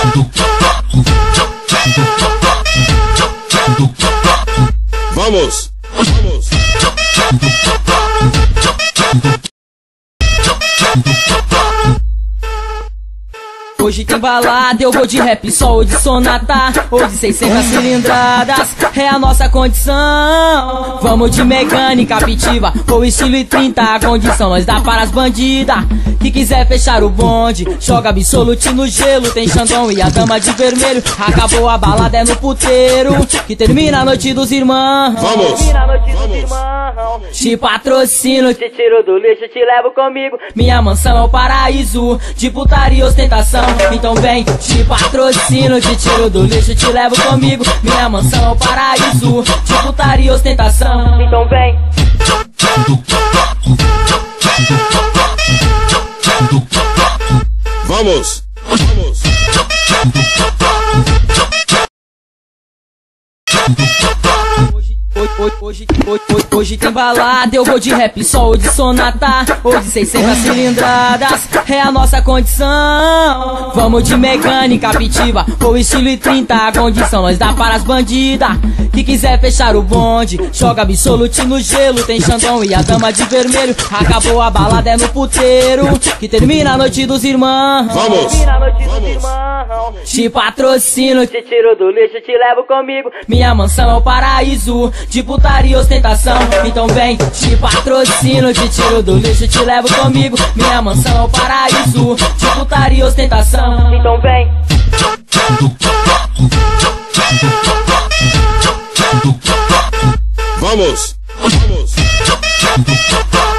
Vamos! Hoje tem balada, eu vou de rap só ou de sonata, ou de 600 cilindradas, é a nossa condição. Vamos de mecânica pitiva, ou estilo e 30, a condição nós dá para as bandidas. Que quiser fechar o bonde, joga absolute no gelo. Tem Xandão e a dama de vermelho, acabou a balada, é no puteiro que termina a noite dos irmãos. Vamos! Te patrocino, te tiro do lixo, te levo comigo. Minha mansão é o paraíso de putaria e ostentação. Então vem, te patrocino, te tiro do lixo, te levo comigo. Minha mansão é o paraíso de putaria e ostentação. Então vem. Vamos! Hoje tem balada, eu vou de rap só ou de sonata, ou de 600 cilindradas, é a nossa condição. Vamos de mecânica pitiva, ou estilo e 30, a condição nós dá para as bandidas. Que quiser fechar o bonde, joga absolute no gelo. Tem Xandão e a dama de vermelho, acabou a balada, é no puteiro que termina a noite dos irmãos. Vamos! Te patrocino, te tiro do lixo, te levo comigo. Minha mansão é o paraíso de putaria e ostentação. Então vem, te patrocino, te tiro do lixo, te levo comigo. Minha mansão é o paraíso de putaria e ostentação. Então vem. Vamos!